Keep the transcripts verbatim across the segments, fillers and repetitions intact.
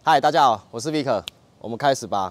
嗨，大家好，我是 Vic， 我们开始吧。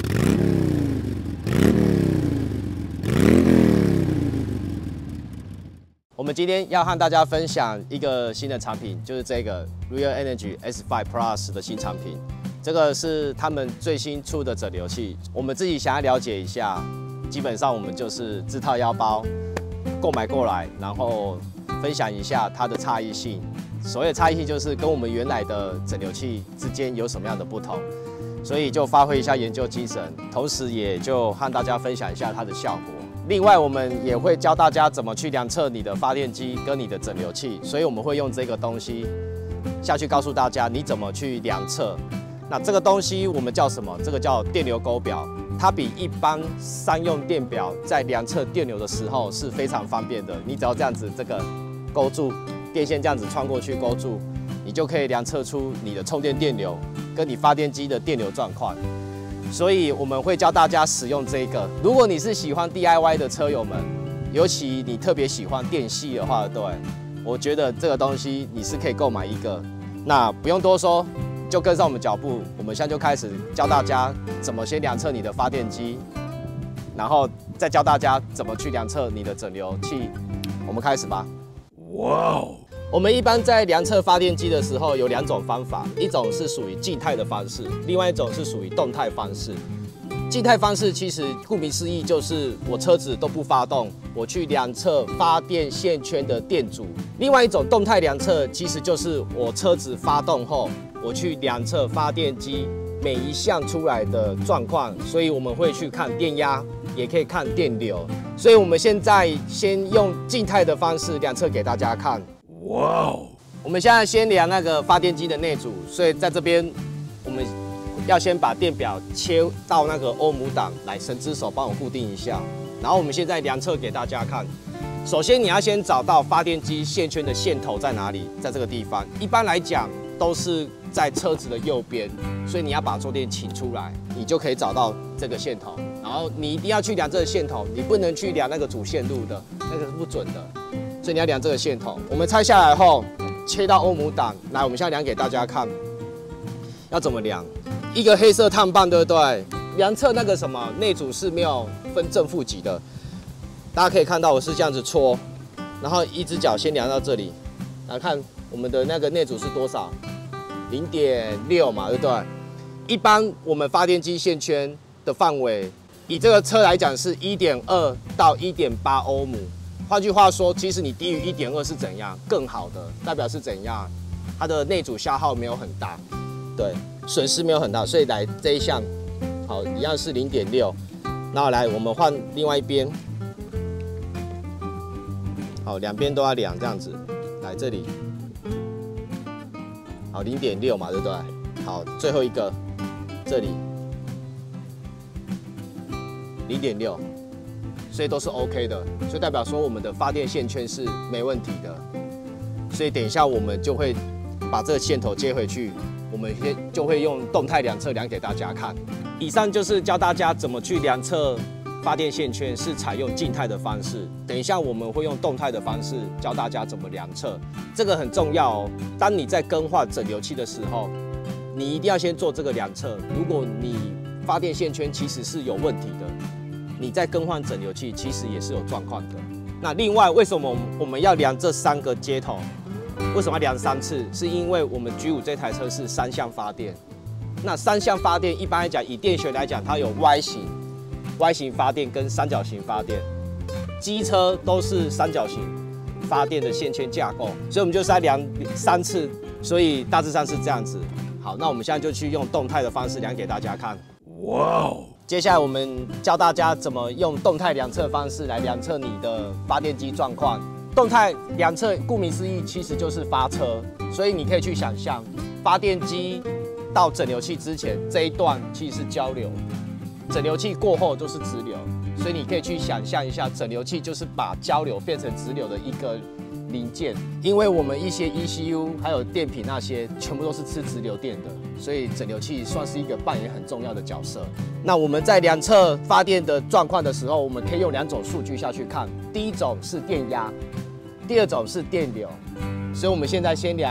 我们今天要和大家分享一个新的产品，就是这个 Real Energy S 五 Plus 的新产品。这个是他们最新出的整流器。我们自己想要了解一下，基本上我们就是自掏腰包购买过来，然后分享一下它的差异性。 所谓的差异性就是跟我们原来的整流器之间有什么样的不同，所以就发挥一下研究精神，同时也就和大家分享一下它的效果。另外，我们也会教大家怎么去量测你的发电机跟你的整流器，所以我们会用这个东西下去告诉大家你怎么去量测。那这个东西我们叫什么？这个叫电流勾表，它比一般商用电表在量测电流的时候是非常方便的。你只要这样子这个勾住。 电线这样子穿过去勾住，你就可以量测出你的充电电流跟你发电机的电流状况。所以我们会教大家使用这个。如果你是喜欢 D I Y 的车友们，尤其你特别喜欢电系的话，对，我觉得这个东西你是可以购买一个。那不用多说，就跟上我们脚步，我们现在就开始教大家怎么先量测你的发电机，然后再教大家怎么去量测你的整流器。我们开始吧。哇哦！ 我们一般在量测发电机的时候有两种方法，一种是属于静态的方式，另外一种是属于动态方式。静态方式其实顾名思义就是我车子都不发动，我去量测发电线圈的电阻。另外一种动态量测其实就是我车子发动后，我去量测发电机每一项出来的状况，所以我们会去看电压，也可以看电流。所以我们现在先用静态的方式量测给大家看。 哇哦！我们现在先量那个发电机的内阻，所以在这边我们要先把电表切到那个欧姆档来，神之手帮我固定一下。然后我们现在量测给大家看。首先你要先找到发电机线圈的线头在哪里，在这个地方。一般来讲都是在车子的右边，所以你要把坐垫请出来，你就可以找到这个线头。然后你一定要去量这个线头，你不能去量那个主线路的，那个是不准的。 所以你要量这个线头，我们拆下来后切到欧姆档，来，我们现在量给大家看，要怎么量？一个黑色碳棒，对不对？量测那个什么内阻是没有分正负极的，大家可以看到我是这样子戳，然后一只脚先量到这里，来看我们的那个内阻是多少？ 零点六嘛，对不对？一般我们发电机线圈的范围，以这个车来讲是 一点二到 一点八欧姆。 换句话说，其实你低于 一点二是怎样？更好的，代表是怎样？它的内阻消耗没有很大，对，损失没有很大，所以来这一项，好，一样是 零点六。然后来，我们换另外一边，好，两边都要量这样子，来这里，好 零点六嘛，对不对？好，最后一个，这里 零点六。 所以都是 OK 的，所以代表说我们的发电线圈是没问题的。所以等一下我们就会把这个线头接回去，我们先就会用动态量测量给大家看。以上就是教大家怎么去量测发电线圈，是采用静态的方式。等一下我们会用动态的方式教大家怎么量测，这个很重要哦。当你在更换整流器的时候，你一定要先做这个量测。如果你发电线圈其实是有问题的， 你在更换整流器，其实也是有状况的。那另外，为什么我们要量这三个接头？为什么要量三次？是因为我们 G 五这台车是三相发电。那三相发电，一般来讲，以电学来讲，它有 Y 型、Y 型发电跟三角形发电。机车都是三角形发电的线圈架构，所以我们就是要量三次。所以大致上是这样子。好，那我们现在就去用动态的方式量给大家看。哇哦！ 接下来我们教大家怎么用动态量测方式来量测你的发电机状况。动态量测顾名思义，其实就是发车，所以你可以去想象，发电机到整流器之前这一段其实是交流，整流器过后就是直流，所以你可以去想象一下，整流器就是把交流变成直流的一个零件。因为我们一些 E C U 还有电瓶那些，全部都是吃直流电的。 所以整流器算是一个扮演很重要的角色。那我们在量测发电的状况的时候，我们可以用两种数据下去看。第一种是电压，第二种是电流。所以我们现在先量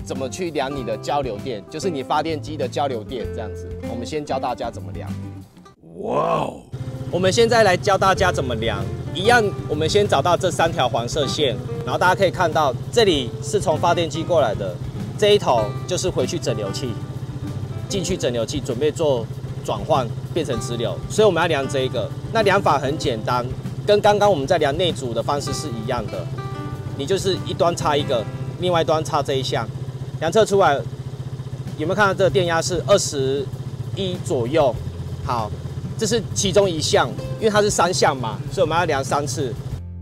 怎么去量你的交流电，就是你发电机的交流电这样子。我们先教大家怎么量。哇哦！我们现在来教大家怎么量。一样，我们先找到这三条黄色线，然后大家可以看到，这里是从发电机过来的，这一头就是回去整流器，进去整流器准备做转换变成直流，所以我们要量这一个。那量法很简单，跟刚刚我们在量内阻的方式是一样的，你就是一端插一个，另外一端插这一项，量测出来有没有看到这个电压是二十一左右？好。这是其中一项，因为它是三项嘛，所以我们要量三次。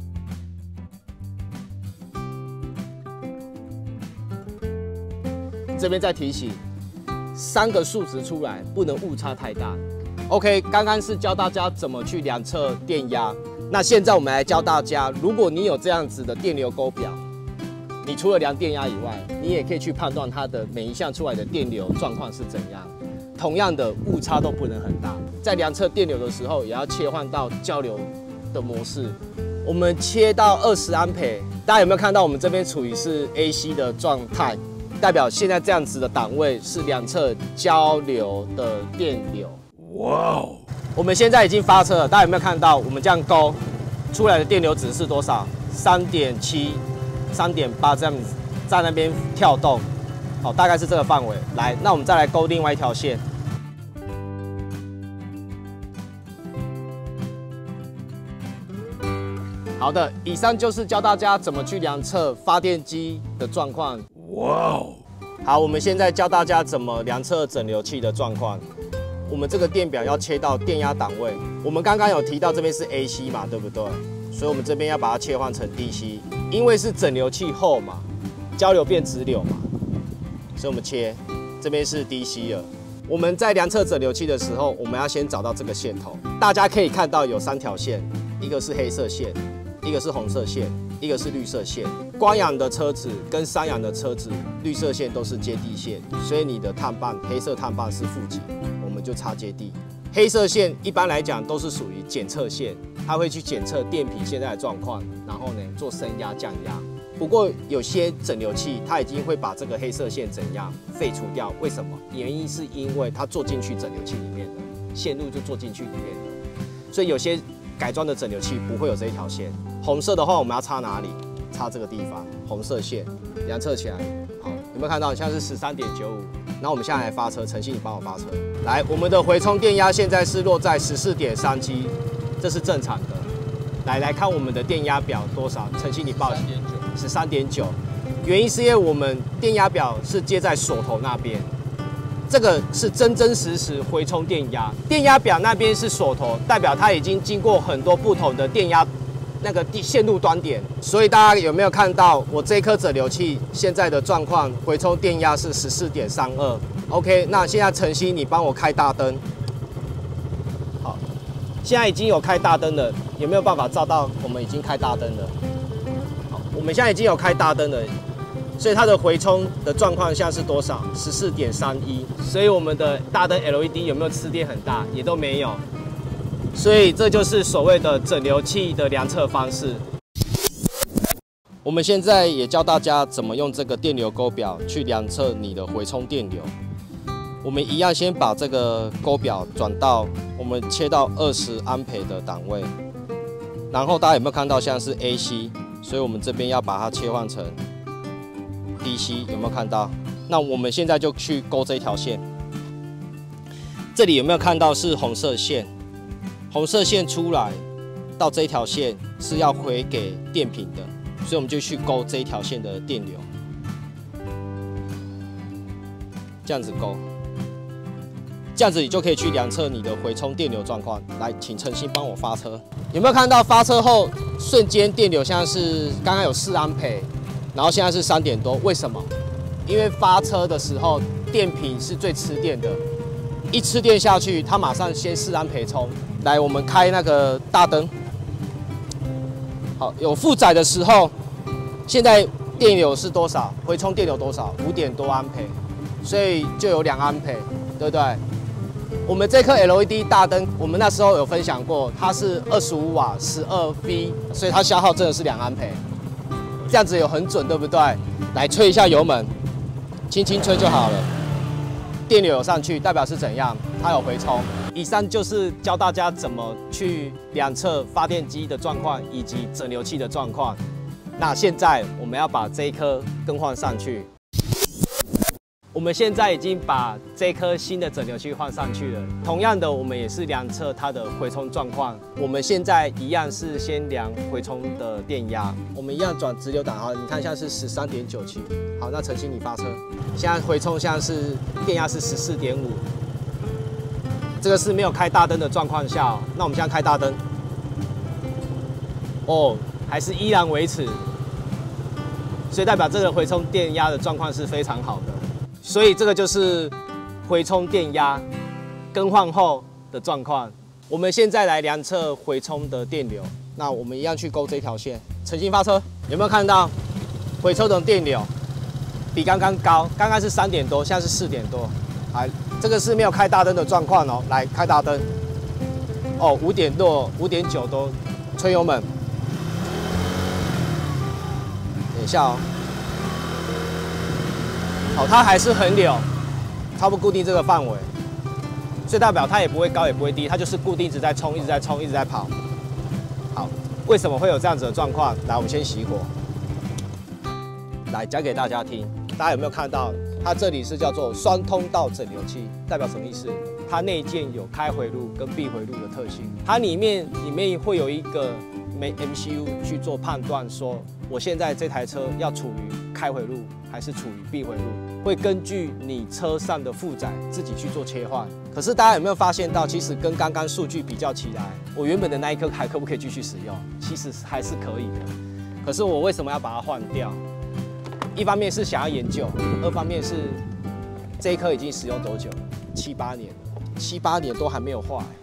这边再提醒，三个数值出来不能误差太大。OK， 刚刚是教大家怎么去量测电压，那现在我们来教大家，如果你有这样子的电流勾表，你除了量电压以外，你也可以去判断它的每一项出来的电流状况是怎样。同样的误差都不能很大，在量测电流的时候，也要切换到交流的模式。我们切到二十安培，大家有没有看到我们这边处于是 A C 的状态？代表现在这样子的档位是量测交流的电流。哇哦！我们现在已经发车了，大家有没有看到？我们这样勾出来的电流值是多少？ 三点七、三点八这样子，在那边跳动。好，大概是这个范围。来，那我们再来勾另外一条线。好的，以上就是教大家怎么去量测发电机的状况。哇哦！好，我们现在教大家怎么量测整流器的状况。我们这个电表要切到电压档位，我们刚刚有提到这边是 A C 嘛，对不对？所以我们这边要把它切换成 D C， 因为是整流器后嘛，交流变直流嘛，所以我们切这边是 D C 了。我们在量测整流器的时候，我们要先找到这个线头。大家可以看到有三条线，一个是黑色线，一个是红色线，一个是绿色线。光阳的车子跟三阳的车子，绿色线都是接地线，所以你的碳棒黑色碳棒是负极，我们就插接地。黑色线一般来讲都是属于检测线，它会去检测电瓶现在的状况，然后呢做升压降压。不过有些整流器它已经会把这个黑色线怎样废除掉？为什么？原因是因为它做进去整流器里面的线路就做进去里面的，所以有些改装的整流器不会有这一条线。红色的话，我们要插哪里？插这个地方，红色线量测起来。好，有没有看到？现在是十三点九五。那我们现在来发车，晨曦你帮我发车。来，我们的回充电压现在是落在十四点三七，这是正常的。来来看我们的电压表多少？晨曦你报十三点九。原因是因为我们电压表是接在锁头那边。这个是真真实实回充电压，电压表那边是锁头，代表它已经经过很多不同的电压那个线路端点，所以大家有没有看到我这颗整流器现在的状况？回充电压是十四点三二。OK， 那现在晨曦你帮我开大灯。好，现在已经有开大灯了，有没有办法照到我们已经开大灯了？好，我们现在已经有开大灯了。所以它的回充的状况下是多少？ 十四点三一。所以我们的大灯 L E D 有没有吃电很大？也都没有。所以这就是所谓的整流器的量测方式。我们现在也教大家怎么用这个电流勾表去量测你的回充电流。我们一样先把这个勾表转到我们切到二十安培的档位，然后大家有没有看到像是 A C？ 所以我们这边要把它切换成D C， 有没有看到？那我们现在就去勾这条线。这里有没有看到是红色线？红色线出来到这条线是要回给电瓶的，所以我们就去勾这一条线的电流，这样子勾，这样子你就可以去量测你的回充电流状况。来，请晨曦帮我发车。有没有看到发车后瞬间电流像是刚刚有四安培？然后现在是三点多，为什么？因为发车的时候电瓶是最吃电的，一吃电下去，它马上先四安培充。来，我们开那个大灯。好，有负载的时候，现在电流是多少？回充电流多少？五点多安培，所以就有两安培，对不对？我们这颗 L E D 大灯，我们那时候有分享过，它是二十五瓦，十二 V， 所以它消耗真的是两安培。这样子有很准，对不对？来吹一下油门， 轻轻吹就好了。电流有上去，代表是怎样？它有回冲。以上就是教大家怎么去量测发电机的状况以及整流器的状况。那现在我们要把这一颗更换上去。我们现在已经把这颗新的整流器换上去了。同样的，我们也是量测它的回冲状况。我们现在一样是先量回冲的电压，我们一样转直流档啊。你看，现在是十三点九七。好，那晨曦你发车。现在回冲现在是电压是十四点五。这个是没有开大灯的状况下、哦。那我们现在开大灯。哦，还是依然维持，所以代表这个回冲电压的状况是非常好的。所以这个就是回冲电压更换后的状况。我们现在来量测回冲的电流。那我们一样去勾这条线。晨曦发车，有没有看到回冲的电流比刚刚高？刚刚是三点多，现在是四点多。来，这个是没有开大灯的状况哦。来开大灯。哦，五点多、五点九多，吹油门。等一下哦。好，它还是横流，差不多固定这个范围，所以代表它也不会高也不会低，它就是固定一直在冲，一直在冲，一直在跑。好，为什么会有这样子的状况？来，我们先熄火，来讲给大家听。大家有没有看到？它这里是叫做双通道整流器，代表什么意思？它内建有开回路跟闭回路的特性，它里面里面会有一个 M C U 去做判断，说我现在这台车要处于开回路还是处于闭回路，会根据你车上的负载自己去做切换。可是大家有没有发现到，其实跟刚刚数据比较起来，我原本的那一颗还可不可以继续使用？其实还是可以的。可是我为什么要把它换掉？一方面是想要研究，二方面是这一颗已经使用多久？七八年了，七八年都还没有坏。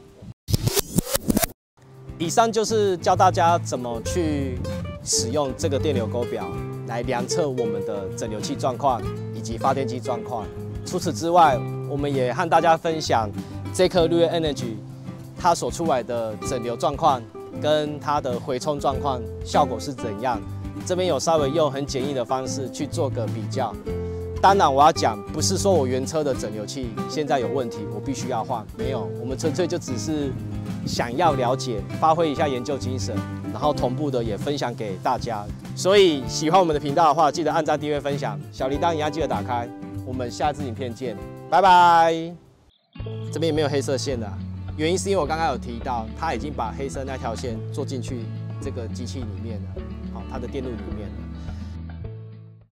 以上就是教大家怎么去使用这个电流勾表来量测我们的整流器状况以及发电机状况。除此之外，我们也和大家分享这颗 Real Energy 它所出来的整流状况跟它的回冲状况效果是怎样。这边有稍微用很简易的方式去做个比较。当然，我要讲不是说我原车的整流器现在有问题，我必须要换，没有，我们纯粹就只是想要了解，发挥一下研究精神，然后同步的也分享给大家。所以喜欢我们的频道的话，记得按赞、订阅、分享，小铃铛一样记得打开。我们下支影片见，拜拜。这边也没有黑色线的、啊，原因是因为我刚刚有提到，它已经把黑色那条线做进去这个机器里面了，好，它的电路里面。